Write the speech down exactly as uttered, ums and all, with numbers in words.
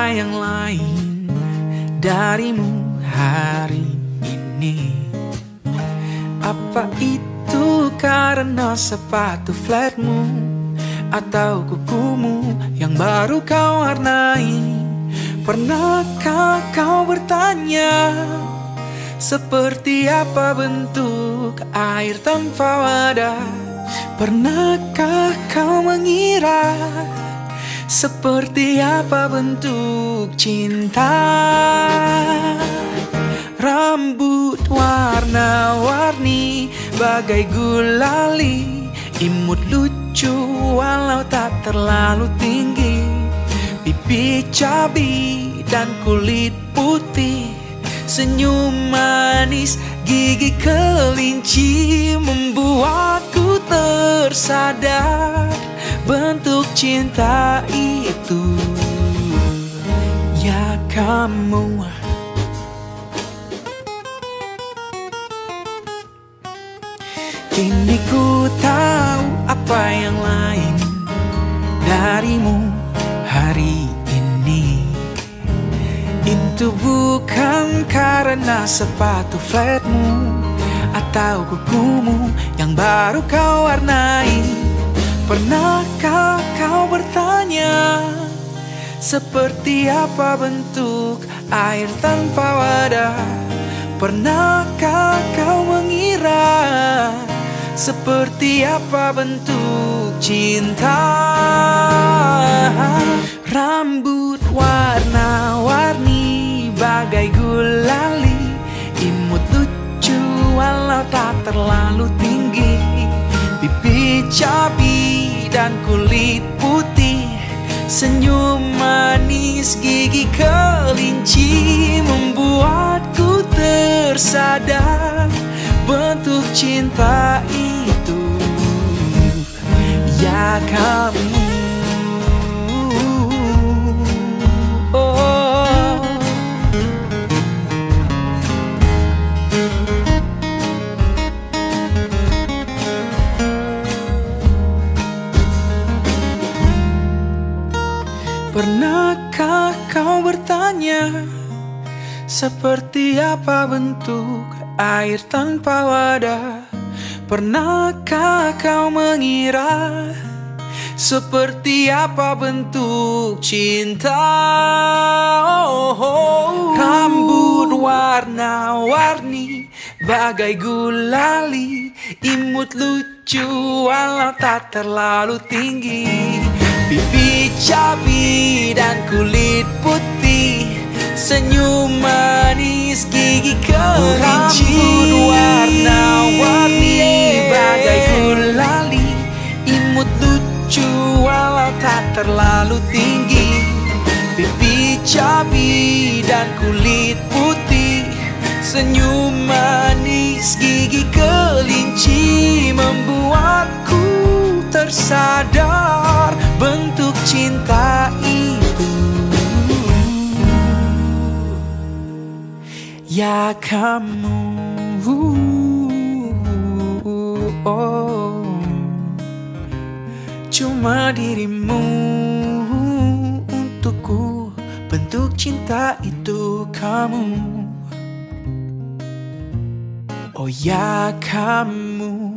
apa yang lain darimu hari ini. Apa itu karena sepatu flatmu atau kukumu yang baru kau warnai? Pernahkah kau bertanya seperti apa bentuk air tanpa wadah? Pernahkah kau mengira seperti apa bentuk cinta? Rambut warna-warni bagai gulali, imut lucu walau tak terlalu tinggi, pipi cabi dan kulit putih, senyum manis gigi kelinci, membuatku tersadar bentuk cinta itu. Ya kamu, kini ku tahu apa yang lain darimu hari ini. Itu bukan karena sepatu flatmu atau kukumu yang baru kau warnai. Pernahkah kau bertanya seperti apa bentuk air tanpa wadah? Pernahkah kau mengira seperti apa bentuk cinta? Rambut warna-warni bagai gulali, imut lucu walau tak terlalu tinggi, pipi cabi dan kulit putih, senyum manis gigi kelinci, membuatku tersadar bentuk cinta itu. Ya kamu, oh. Pernahkah kau bertanya seperti apa bentuk air tanpa wadah? Pernahkah kau mengira seperti apa bentuk cinta? Oh, oh. Rambut warna-warni bagai gulali, imut lucu walau tak terlalu tinggi, pipi cabi dan kulit putih, senyum manis gigi kelinci. Rambut warna-warni bagai gulali, imut lucu walau tak terlalu tinggi, pipi cabi dan kulit putih, senyum manis gigi kelinci, membuatku tersadar bentuk cinta itu. Ya kamu, oh. Cuma dirimu untukku, bentuk cinta itu kamu. Oh ya kamu.